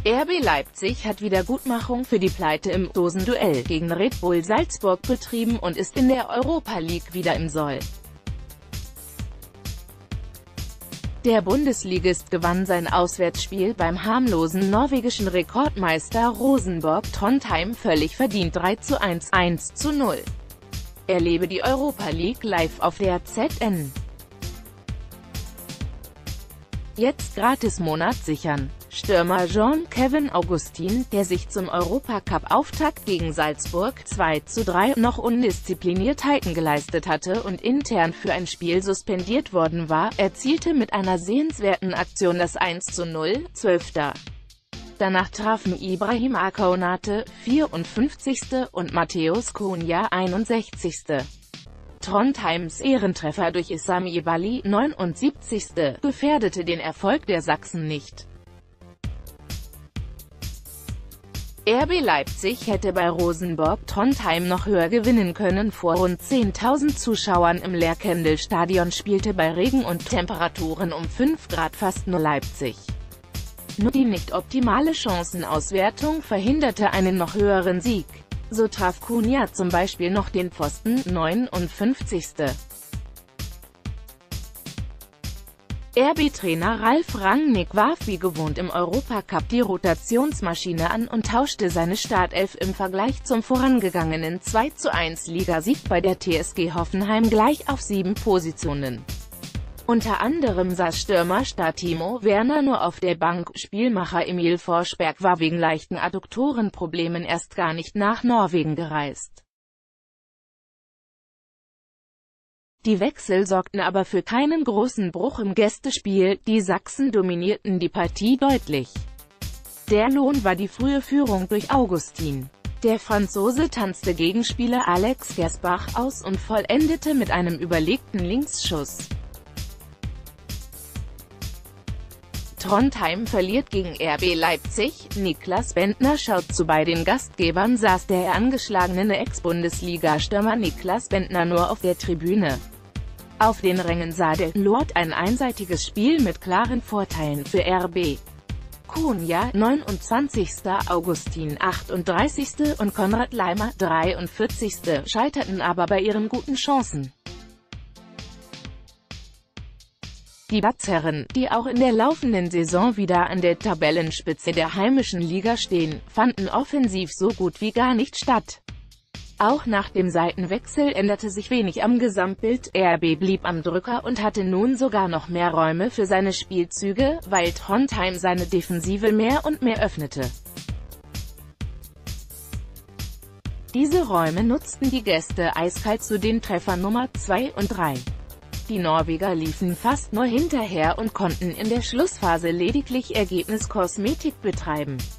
RB Leipzig hat Wiedergutmachung für die Pleite im Dosenduell gegen Red Bull Salzburg betrieben und ist in der Europa League wieder im Soll. Der Bundesligist gewann sein Auswärtsspiel beim harmlosen norwegischen Rekordmeister Rosenborg Trondheim völlig verdient 3:1, 1:0. Erlebe die Europa League live auf der ZN. Jetzt gratis Monat sichern. Stürmer Jean-Kevin Augustin, der sich zum Europacup-Auftakt gegen Salzburg 2:3 noch Undiszipliniertheiten geleistet hatte und intern für ein Spiel suspendiert worden war, erzielte mit einer sehenswerten Aktion das 1:0, 12. Danach trafen Ibrahima Konate, 54. und Matthäus Cunha, 61. Trondheims Ehrentreffer durch Sami Bali, 79. gefährdete den Erfolg der Sachsen nicht. RB Leipzig hätte bei Rosenborg Trondheim noch höher gewinnen können. Vor rund 10.000 Zuschauern im Lerkendal-Stadion spielte bei Regen und Temperaturen um 5 Grad fast nur Leipzig. Nur die nicht optimale Chancenauswertung verhinderte einen noch höheren Sieg. So traf Cunha zum Beispiel noch den Pfosten, 59. RB-Trainer Ralf Rangnick warf wie gewohnt im Europacup die Rotationsmaschine an und tauschte seine Startelf im Vergleich zum vorangegangenen 2:1 Ligasieg bei der TSG Hoffenheim gleich auf 7 Positionen. Unter anderem saß Stürmerstar Timo Werner nur auf der Bank, Spielmacher Emil Forsberg war wegen leichten Adduktorenproblemen erst gar nicht nach Norwegen gereist. Die Wechsel sorgten aber für keinen großen Bruch im Gästespiel, die Sachsen dominierten die Partie deutlich. Der Lohn war die frühe Führung durch Augustin. Der Franzose tanzte Gegenspieler Alex Gersbach aus und vollendete mit einem überlegten Linksschuss. Trondheim verliert gegen RB Leipzig. Niklas Bendtner schaut zu. Bei den Gastgebern saß der angeschlagene Ex-Bundesliga-Stürmer Niklas Bendtner nur auf der Tribüne. Auf den Rängen sah der Lord ein einseitiges Spiel mit klaren Vorteilen für RB. Cunha, 29., Augustin, 38. und Konrad Laimer, 43. scheiterten aber bei ihren guten Chancen. Die Batzherren, die auch in der laufenden Saison wieder an der Tabellenspitze der heimischen Liga stehen, fanden offensiv so gut wie gar nicht statt. Auch nach dem Seitenwechsel änderte sich wenig am Gesamtbild, RB blieb am Drücker und hatte nun sogar noch mehr Räume für seine Spielzüge, weil Trondheim seine Defensive mehr und mehr öffnete. Diese Räume nutzten die Gäste eiskalt zu den Treffern Nummer 2 und 3. Die Norweger liefen fast nur hinterher und konnten in der Schlussphase lediglich Ergebniskosmetik betreiben.